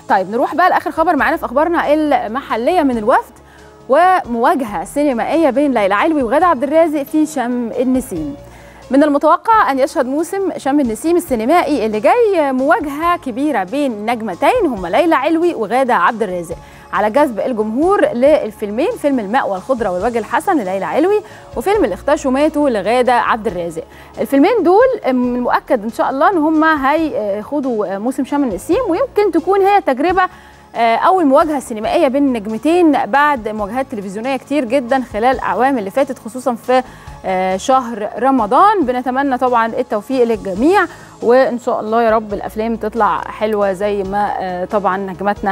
طيب نروح بقى لاخر خبر معانا في اخبارنا المحليه من الوفد، ومواجهه سينمائيه بين ليلى علوي وغادة عبد الرازق في شم النسيم. من المتوقع أن يشهد موسم شم النسيم السينمائي اللي جاي مواجهة كبيرة بين نجمتين هما ليلى علوي وغادة عبد الرازق على جذب الجمهور للفيلمين، فيلم الماء والخضرة والوجه الحسن لليلى علوي، وفيلم الاختشوا ماتوا لغادة عبد الرازق. الفيلمين دول من المؤكد إن شاء الله إن هما هيخوضوا موسم شم النسيم، ويمكن تكون هي تجربة أول مواجهة سينمائية بين النجمتين بعد مواجهات تلفزيونية كتير جدا خلال الأعوام اللي فاتت، خصوصا في شهر رمضان. بنتمنى طبعا التوفيق للجميع، وإن شاء الله يا رب الأفلام تطلع حلوة زي ما طبعا نجماتنا